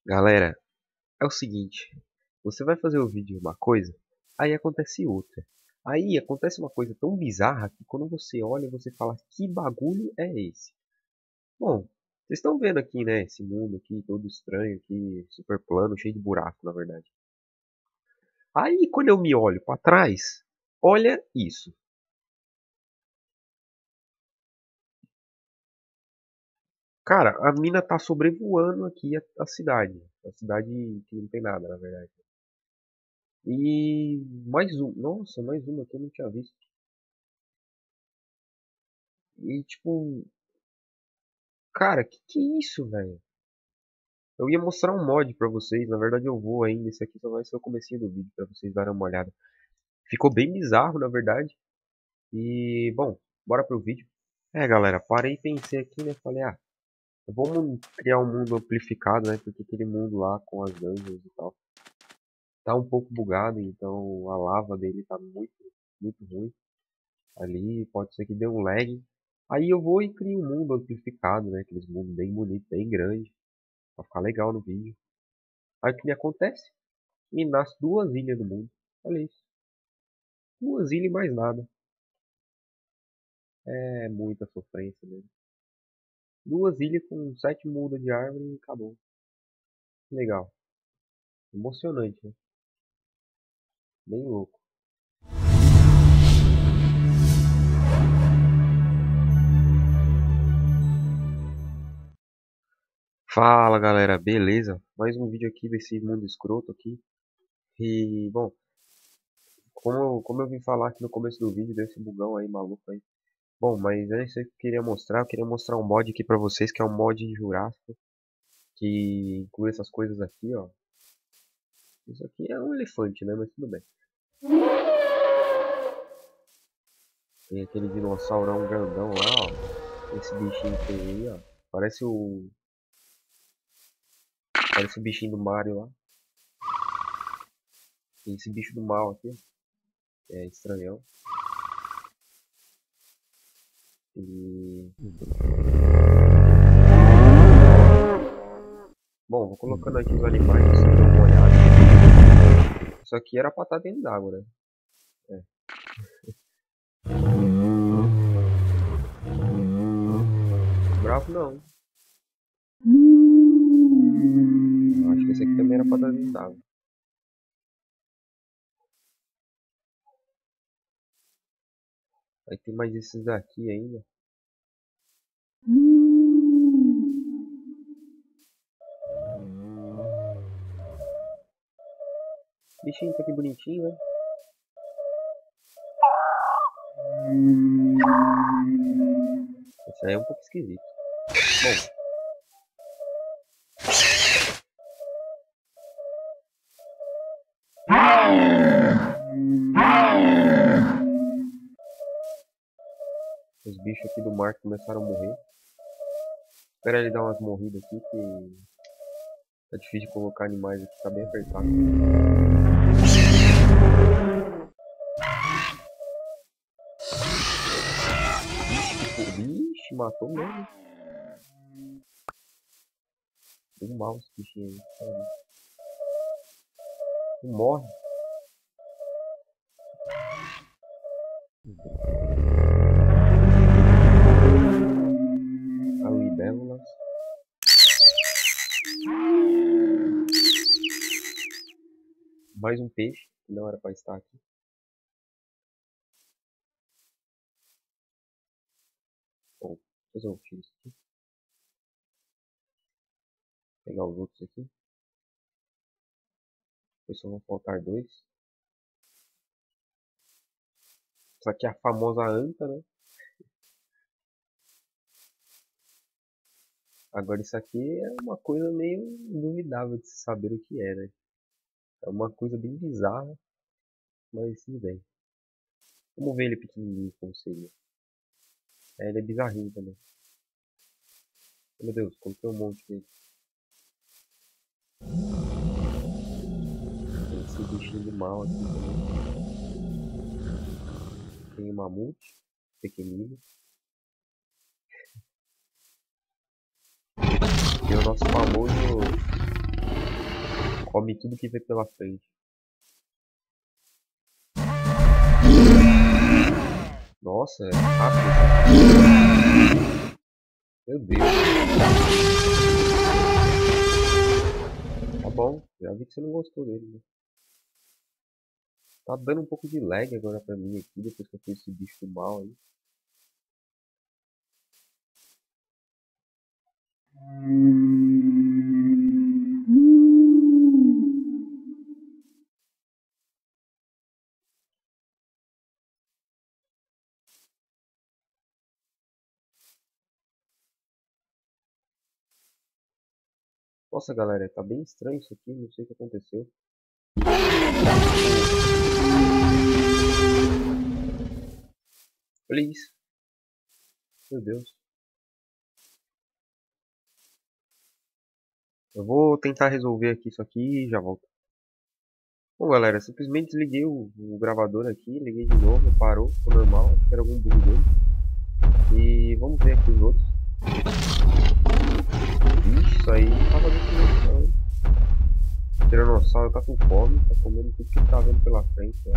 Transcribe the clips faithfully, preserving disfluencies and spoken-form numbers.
Galera, é o seguinte, você vai fazer o vídeo de uma coisa, aí acontece outra. Aí acontece uma coisa tão bizarra que quando você olha, você fala, que bagulho é esse? Bom, vocês estão vendo aqui, né, esse mundo aqui, todo estranho aqui, super plano, cheio de buraco, na verdade. Aí quando eu me olho pra trás, olha isso. Cara, a mina tá sobrevoando aqui a, a cidade. A cidade que não tem nada, na verdade. E mais um. Nossa, mais uma que eu não tinha visto. E tipo, cara, que que é isso, velho? Eu ia mostrar um mod pra vocês, na verdade eu vou ainda, esse aqui só vai ser o comecinho do vídeo pra vocês darem uma olhada. Ficou bem bizarro, na verdade. E, bom, bora pro vídeo. É, galera, parei e pensei aqui, né? Falei, ah, vamos criar um mundo amplificado, né? Porque aquele mundo lá com as dungeons e tal tá um pouco bugado, então a lava dele tá muito, muito ruim. Ali pode ser que dê um lag. Aí eu vou e crio um mundo amplificado, né? Aqueles mundos bem bonitos, bem grandes, pra ficar legal no vídeo. Aí o que me acontece? Me nasce duas ilhas no mundo. Olha isso. Duas ilhas e mais nada. É muita sofrência mesmo. Duas ilhas com sete mudas de árvore e acabou. Que legal. Emocionante, né? Bem louco. Fala galera, beleza? Mais um vídeo aqui desse mundo escroto aqui. E, bom, como eu, como eu vim falar aqui no começo do vídeo desse bugão aí maluco aí. Bom, mas antes eu queria mostrar, eu queria mostrar um mod aqui pra vocês, que é um mod de Jurássico, que inclui essas coisas aqui, ó. Isso aqui é um elefante, né? Mas tudo bem. Tem aquele dinossaurão grandão lá, ó. Esse bichinho que tem aí, ó. Parece o. Parece o bichinho do Mario lá. Tem esse bicho do mal aqui, ó. É estranhão. E. Bom, vou colocando aqui os animais pra vocês darem uma olhada. Isso aqui era pra estar dentro d'água, né? É. Bravo não. Eu acho que esse aqui também era pra estar dentro d'água. Aí tem mais esses daqui ainda. Bichinho tá aqui bonitinho, né? Esse aí é um pouco esquisito. Bom. Os bichos aqui do mar começaram a morrer. Espera ele dar umas morridas aqui que tá difícil de colocar animais aqui, tá bem apertado. Vixe, matou mesmo. Deu mal esse bichinho aí. Não morre. A libélulas. Mais um peixe que não era para estar aqui. Bom, fazer um tiro isso aqui. Pegar os outros aqui. Depois só vão faltar dois. Isso aqui é a famosa anta, né? Agora isso aqui é uma coisa meio duvidável de se saber o que é, né? É uma coisa bem bizarra, mas tudo bem. Vamos ver ele pequenininho como seria. É, ele é bizarrinho também. Meu Deus, coloquei um monte dele. Tem esse bichinho do mal aqui também. Tem o mamute, pequenino. Tem o nosso famoso Come tudo que vê pela frente. Nossa, é rápido. Meu Deus. Tá bom, já vi que você não gostou dele, né? Tá dando um pouco de lag agora pra mim aqui, depois que eu fiz esse bicho do mal aí. Nossa, galera, tá bem estranho isso aqui, não sei o que aconteceu. Olha isso. Meu Deus. Eu vou tentar resolver aqui isso aqui e já volto. Bom, galera, simplesmente desliguei o, o gravador aqui, liguei de novo, parou, ficou normal, acho que era algum bug dele. E vamos ver aqui os outros. Ixi, isso aí não tava desse jeito não, hein? O tiranossauro tá com fome, tá comendo tudo que ele tá vendo pela frente, ó.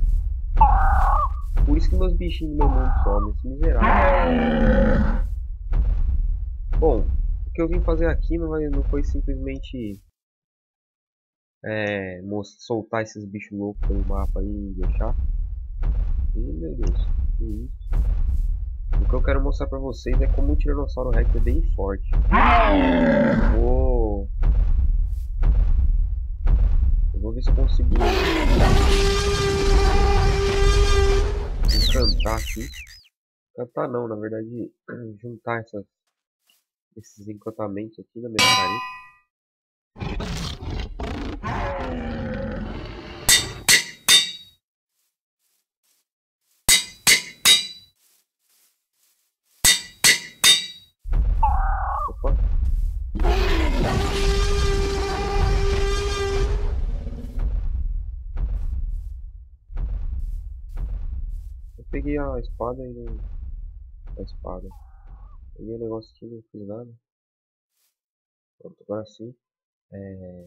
Por isso que meus bichinhos do meu mundo somem, esse miserável. Bom, o que eu vim fazer aqui não, vai, não foi simplesmente é, soltar esses bichos loucos pelo mapa aí e deixar. Ih, meu Deus, que isso? O que eu quero mostrar pra vocês é como o Tiranossauro Rex é bem forte. Eu vou... Eu vou ver se eu consigo encantar aqui. Encantar não, na verdade, juntar essas, esses encantamentos aqui na minha careta. Opa. Eu peguei a espada e não... A espada. Peguei o negócio aqui e não fiz nada. Pronto, agora sim. É...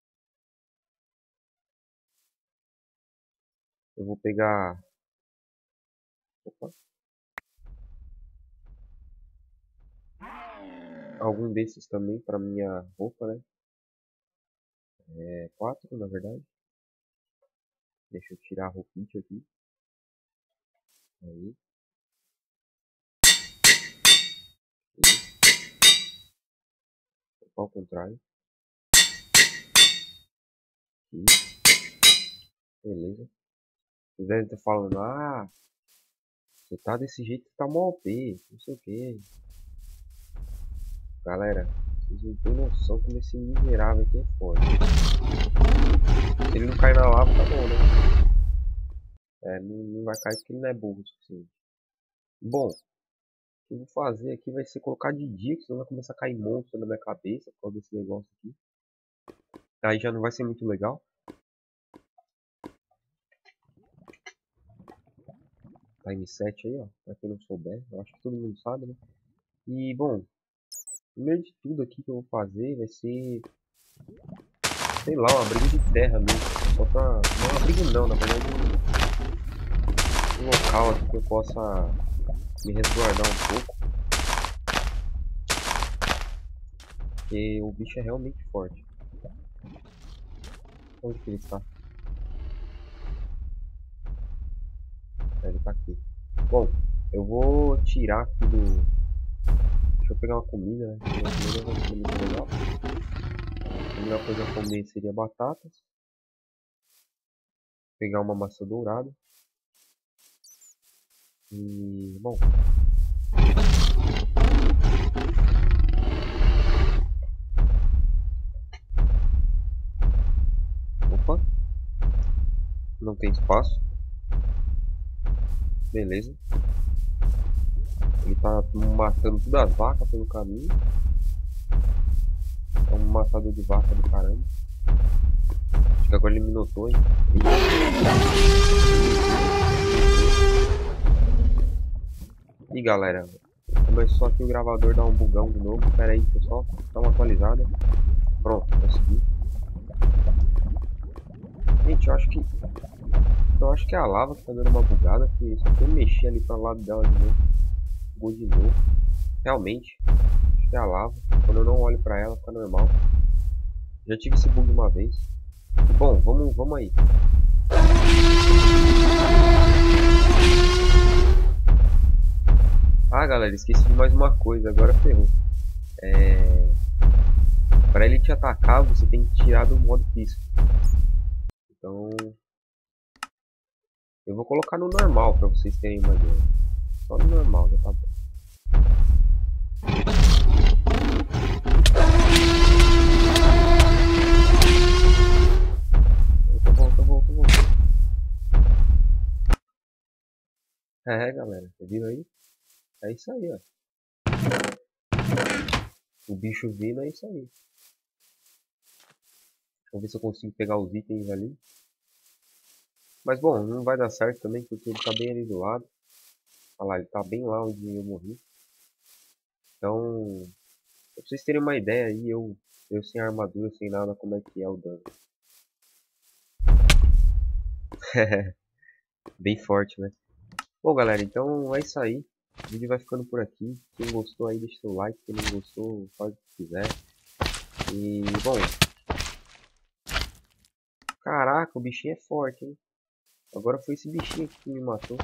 Eu vou pegar... Opa. Algum desses também para minha roupa, né? É, quatro na verdade. Deixa eu tirar a roupinha aqui. Aí. Ao contrário. Aqui. Beleza. Vocês devem estar falando, ah, você tá desse jeito, tá mó O P, não sei o que. Galera, vocês não tem noção como esse miserável aqui é forte. Se ele não cair na lava, tá bom, né? É, não, não vai cair porque ele não é burro o suficiente. Bom, o que eu vou fazer aqui vai ser colocar de dia, que senão vai começar a cair monstro na minha cabeça por causa desse negócio aqui. Aí já não vai ser muito legal. Time sete aí, ó, pra quem não souber, eu acho que todo mundo sabe, né? E, bom, primeiro de tudo aqui que eu vou fazer vai ser, sei lá, uma briga de terra mesmo. Só pra, não uma briga não, na verdade um, um local aqui que eu possa me resguardar um pouco. Porque o bicho é realmente forte. Onde que ele está? Ele tá aqui. Bom, eu vou tirar aqui do... Deixa eu pegar uma comida, né? Uma comida vai ser muito legal. A melhor coisa a comer seria batatas. Pegar uma maçã dourada. E... bom... Opa! Não tem espaço. Beleza. Ele tá matando todas as vacas pelo caminho. É um matador de vaca do caramba. Acho que agora ele me notou, hein? Ele E galera, começou aqui o gravador dar um bugão de novo. Pera aí, pessoal, dá uma atualizada. Pronto, consegui. Gente, eu acho que... Eu acho que é a lava que tá dando uma bugada, porque só que eu mexi ali para o lado dela de novo. Bugou de novo. Realmente, acho que é a lava. Quando eu não olho pra ela, fica normal. Já tive esse bug uma vez. E, bom, vamos, vamos aí. Ah, galera, esqueci de mais uma coisa. Agora ferrou. É... Pra ele te atacar, você tem que tirar do modo pisco. Então... Eu vou colocar no normal pra vocês terem uma ideia. Só no normal, já tá bom. Volta, volta, volta, volta. É, galera, vocês viram aí? É isso aí, ó. O bicho vindo é isso aí. Vamos ver se eu consigo pegar os itens ali. Mas bom, não vai dar certo também, porque ele tá bem ali do lado. Olha lá, ele tá bem lá onde eu morri. Então, pra vocês terem uma ideia aí, eu, eu sem armadura, sem nada, como é que é o dano. Bem forte, né? Bom, galera, então é isso aí. O vídeo vai ficando por aqui. Quem gostou aí, deixa seu like. Quem não gostou, faz o que quiser. E, bom... Caraca, o bichinho é forte, hein? Agora foi esse bichinho aqui que me matou.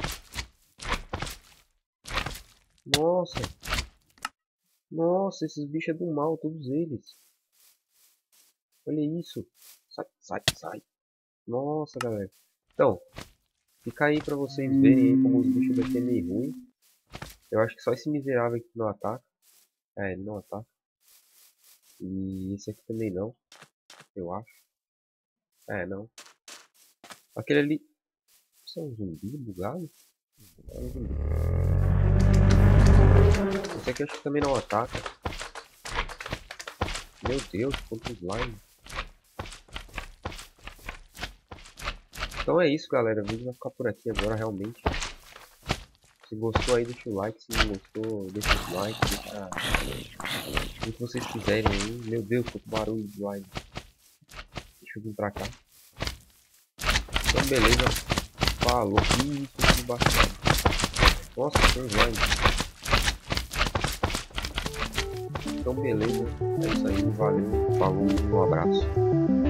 Nossa! Nossa, esses bichos é do mal, todos eles. Olha isso. Sai, sai, sai. Nossa, galera. Então, fica aí pra vocês verem aí como os bichos daqui é meio ruim. Eu acho que só esse miserável aqui não ataca. É, ele não ataca. E esse aqui também não. Eu acho. É, não. Aquele ali... Isso é um zumbi bugado? É um zumbi. Esse aqui eu acho que também não ataca. Meu Deus, quanto slime. Então é isso, galera. O vídeo vai ficar por aqui agora, realmente. Se gostou aí, deixa o like. Se não gostou, deixa o dislike. Deixa o que vocês quiserem aí. Meu Deus, quanto barulho de slime. Deixa eu vir pra cá. Então beleza. Falou. Ih, isso aqui bastante. Nossa, tem slime. Então beleza. É isso aí. Valeu. Falou. Um abraço.